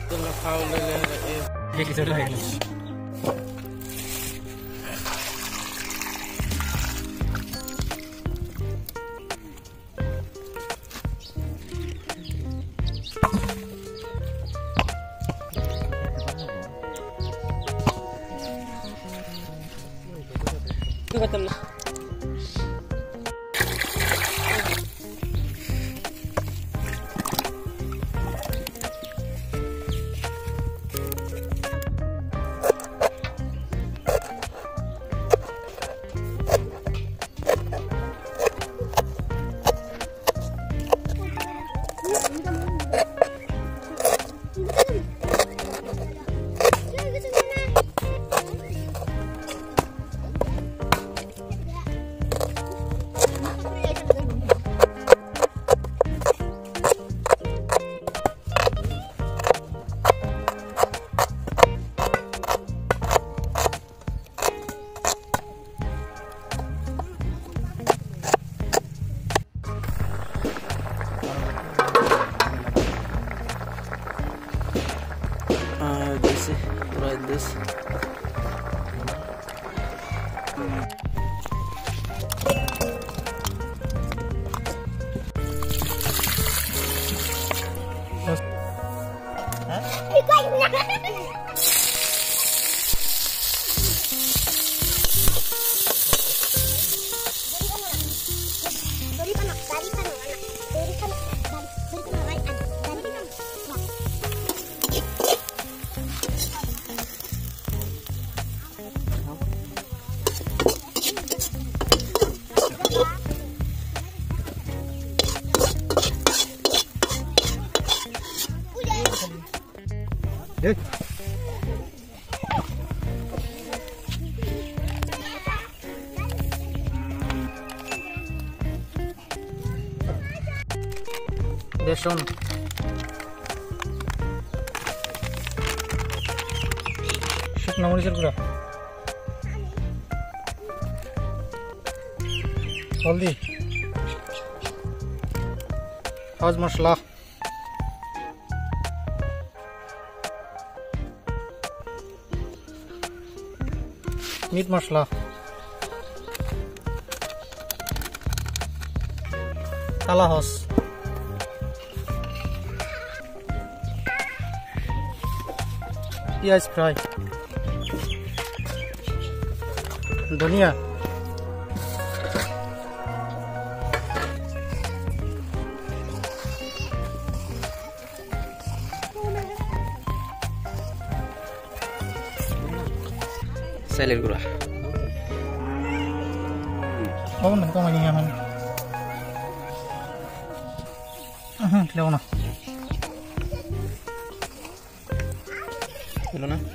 Like this. Deson. Shoot namanya sirkura. Haldi. Haz masala. Meat masala. Kala hos. Piaz fry. Dhania. Salad gula. Bawa nak kau mani yang lewa na. Belum na?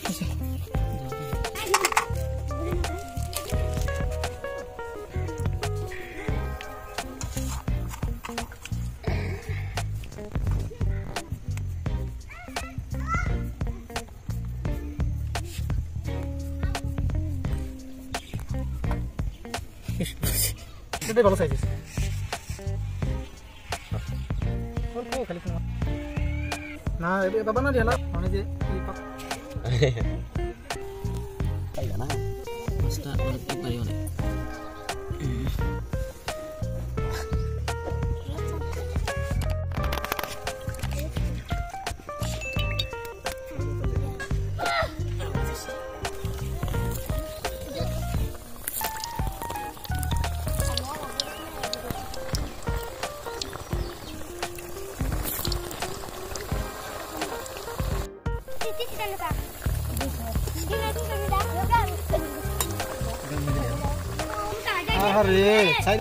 Itu dia bagus saja. Oh, kali semua. Nah, ini apa mana dia lah? Mana dia? Lipat. Kayak mana? Basta menutup ayo nih. Hari, saya.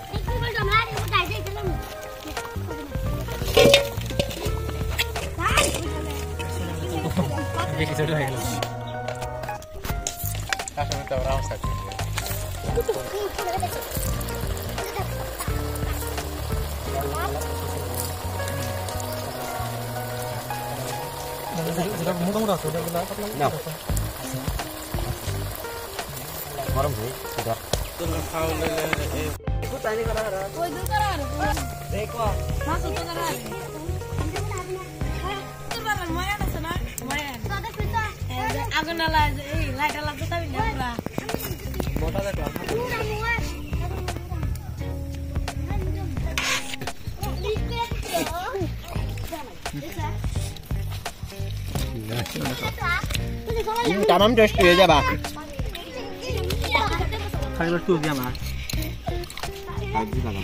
Sudah mudah-mudah sudah kita apa lagi? Malam sih sudah. Ikut tadi kara-kara. Kau itu kara-kara. Dekwa. Masuk kara-kara. Itu barang mana sana? আগুন আলা এই light আলা তো তাই না পুরা মোটা দেখো tamam টেস্টি হয়ে যাবা খালি একটু দিয়া মার আজি লাগাবো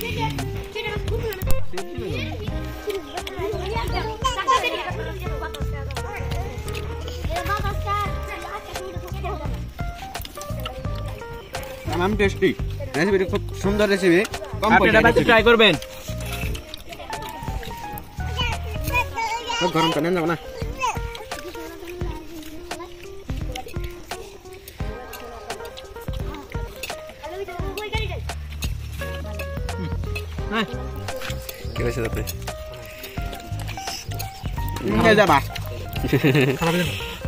tamam টেস্টি রেসিপি খুব সুন্দর রেসিপি কম আপনি এটা বাড়িতে ট্রাই করবেন খুব গরম কেন যাব না হ্যাঁ কি হয়েছে তাতে নিয়ে যাবা খারাপ